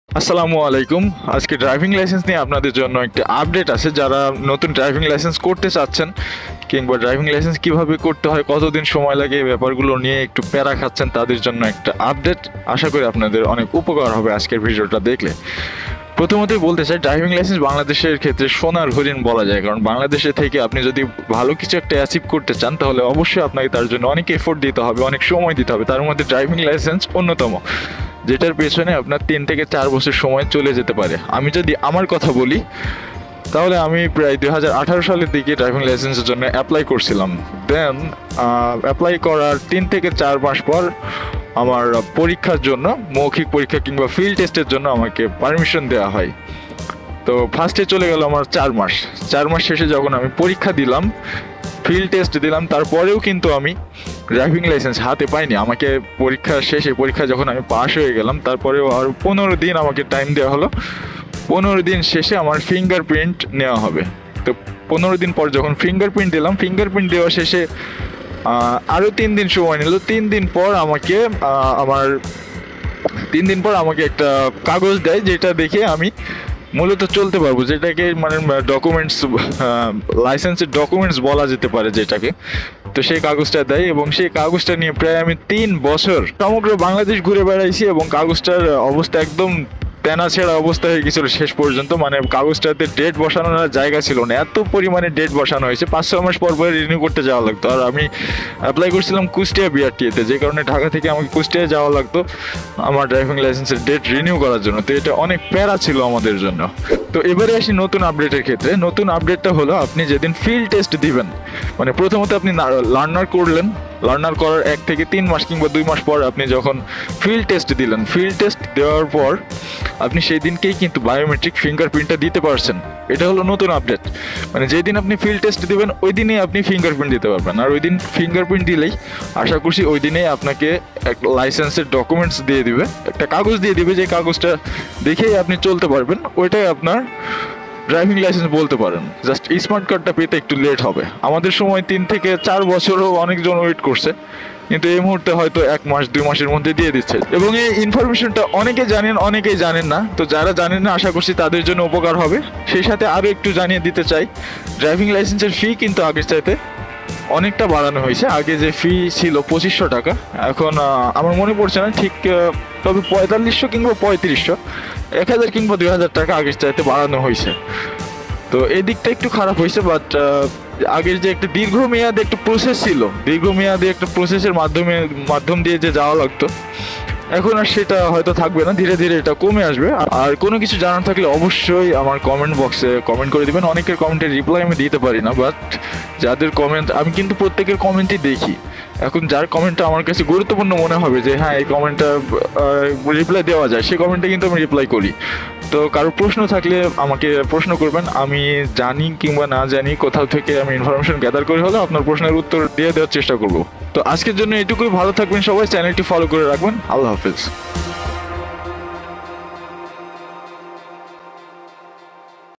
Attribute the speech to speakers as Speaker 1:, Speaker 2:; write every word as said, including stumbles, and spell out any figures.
Speaker 1: আসসালামু আলাইকুম। আজকে ড্রাইভিং লাইসেন্স নিয়ে আপনাদের জন্য একটা আপডেট আছে। যারা নতুন ড্রাইভিং লাইসেন্স করতে চাচ্ছেন কিংবা ড্রাইভিং লাইসেন্স কিভাবে করতে হয়, কতদিন সময় লাগে, এই ব্যাপারগুলো নিয়ে একটু প্যারা খাচ্ছেন, তাদের জন্য একটা আপডেট। আশা করি আপনাদের অনেক উপকার হবে আজকের ভিডিওটা দেখলে। প্রথমতই বলতে চাই, ড্রাইভিং লাইসেন্স বাংলাদেশের ক্ষেত্রে সোনার হরিণ বলা যায়। কারণ বাংলাদেশে থেকে আপনি যদি ভালো কিছু একটা অ্যাচিভ করতে চান, তাহলে অবশ্যই আপনাকে তার জন্য অনেক এফোর্ট দিতে হবে, অনেক সময় দিতে হবে। তার মধ্যে ড্রাইভিং লাইসেন্স অন্যতম, যেটার পেছনে আপনার তিন থেকে চার বছর সময় চলে যেতে পারে। আমি যদি আমার কথা বলি, তাহলে আমি প্রায় দুই হাজার আঠারো সালের দিকে ড্রাইভিং লাইসেন্সের জন্য অ্যাপ্লাই করছিলাম। দেন অ্যাপ্লাই করার তিন থেকে চার মাস পর আমার পরীক্ষার জন্য, মৌখিক পরীক্ষা কিংবা ফিল্ড টেস্টের জন্য আমাকে পারমিশন দেওয়া হয়। তো ফার্স্টে চলে গেল আমার চার মাস। চার মাস শেষে যখন আমি পরীক্ষা দিলাম, ফিল্ড টেস্ট দিলাম, তারপরেও কিন্তু আমি ড্রাইভিং লাইসেন্স হাতে পাইনি। আমাকে পরীক্ষা শেষে, পরীক্ষা যখন আমি পাশ হয়ে গেলাম, তারপরেও আর পনেরো দিন আমাকে টাইম দেওয়া হলো। পনেরো দিন শেষে আমার ফিঙ্গারপ্রিন্ট নেওয়া হবে। তো পনেরো দিন পর যখন ফিঙ্গারপ্রিন্ট দিলাম, ফিঙ্গারপ্রিন্ট দেওয়া শেষে আরও তিন দিন সময় নিল। তিন দিন পর আমাকে আমার তিন দিন পর আমাকে একটা কাগজ দেয়, যেটা দেখে আমি মূলত চলতে পারবো, যেটাকে মানে ডকুমেন্টস, লাইসেন্সের ডকুমেন্টস বলা যেতে পারে যেটাকে। তো সেই কাগজটা দেয় এবং সেই কাগজটা নিয়ে প্রায় আমি তিন বছর সমগ্র বাংলাদেশ ঘুরে বেড়াইছি এবং কাগজটার অবস্থা একদম তেনা ছেঁড়া অবস্থা হয়ে গেছিল শেষ পর্যন্ত। মানে কাগজটাতে ডেট বসানোর জায়গা ছিল না, এত পরিমাণে ডেট বসানো হয়েছে। পাঁচ ছয় মাস পর পর রিনিউ করতে যাওয়া লাগতো। আর আমি অ্যাপ্লাই করছিলাম কুষ্টিয়া বিআরটিএতে, যে কারণে ঢাকা থেকে আমাকে কুষ্টিয়া যাওয়া লাগতো আমার ড্রাইভিং লাইসেন্সের ডেট রিনিউ করার জন্য। তো এটা অনেক প্যারা ছিল আমাদের জন্য। তো এবারে আসি নতুন আপডেটের ক্ষেত্রে। নতুন আপডেটটা হলো, আপনি যেদিন ফিল্ড টেস্ট দিবেন, মানে প্রথমত আপনি লার্নার করলেন, লার্নার করার এক থেকে তিন মাস কিংবা দুই মাস পর আপনি যখন ফিল্ড টেস্ট দিলেন, ফিল্ড টেস্ট দেওয়ার পর আপনি সেই দিনকেই কিন্তু বায়োমেট্রিক ফিঙ্গারপ্রিন্টটা দিতে পারছেন। এটা হলো নতুন আপডেট। মানে যেদিন আপনি ফিল্ড টেস্ট দিবেন, ওই দিনেই আপনি ফিঙ্গারপ্রিন্ট দিতে পারবেন। আর ওই দিন ফিঙ্গারপ্রিন্ট দিলেই আশা করছি ওই দিনেই আপনাকে একটা লাইসেন্সের ডকুমেন্টস দিয়ে দিবে, একটা কাগজ দিয়ে দিবে, যে কাগজটা দেখেই আপনি চলতে পারবেন। ওইটাই আপনার ড্রাইভিং লাইসেন্স বলতে পারেন। জাস্ট স্মার্ট কার্ডটা পেতে একটু লেট হবে। আমাদের সময় তিন থেকে চার বছরও অনেকজন ওয়েট করছে, কিন্তু এই মুহূর্তে হয়তো এক মাস দুই মাসের মধ্যে দিয়ে দিচ্ছে। এবং এই ইনফরমেশনটা অনেকে জানেন, অনেকেই জানেন না। তো যারা জানেন না, আশা করছি তাদের জন্য উপকার হবে। সেই সাথে আরও একটু জানিয়ে দিতে চাই, ড্রাইভিং লাইসেন্সের ফি কিন্তু আগের চাইতে অনেকটা বাড়ানো হয়েছে। আগে যে ফি ছিল পঁচিশশো টাকা, এখন আমার মনে পড়ছে না ঠিক, তবে পঁয়তাল্লিশশো কিংবা পঁয়ত্রিশশো, এক হাজার কিংবা দুই হাজার টাকা আগের চাইতে বাড়ানো হয়েছে। তো এই দিকটা একটু খারাপ হয়েছে, বাট আগের যে একটা দীর্ঘমেয়াদী একটা প্রসেস ছিল, দীর্ঘমেয়াদী একটা প্রসেসের মাধ্যমে মাধ্যম দিয়ে যে যাওয়া লাগতো, এখন আর সেটা হয়তো থাকবে না। ধীরে ধীরে এটা কমে আসবে। আর কোনো কিছু জানার থাকলে অবশ্যই আমার কমেন্ট বক্সে কমেন্ট করে দিবেন। অনেকের কমেন্টের রিপ্লাই আমি দিতে পারি না, বাট যাদের কমেন্ট, আমি কিন্তু প্রত্যেকের কমেন্টই দেখি। এখন যার কমেন্টটা আমার কাছে গুরুত্বপূর্ণ মনে হবে, যে হ্যাঁ এই কমেন্টটা রিপ্লাই দেওয়া যায়, সেই কমেন্টে কিন্তু আমি রিপ্লাই করি। তো কারো প্রশ্ন থাকলে আমাকে প্রশ্ন করবেন। আমি জানি কিংবা না জানি, কোথাও থেকে আমি ইনফরমেশন গ্যাদার করে হলে আপনার প্রশ্নের উত্তর দিয়ে দেওয়ার চেষ্টা করব। তো আজকের জন্য এটুকুই। ভালো থাকবেন সবাই, চ্যানেলটি ফলো করে রাখবেন। আল্লাহ হাফেজ।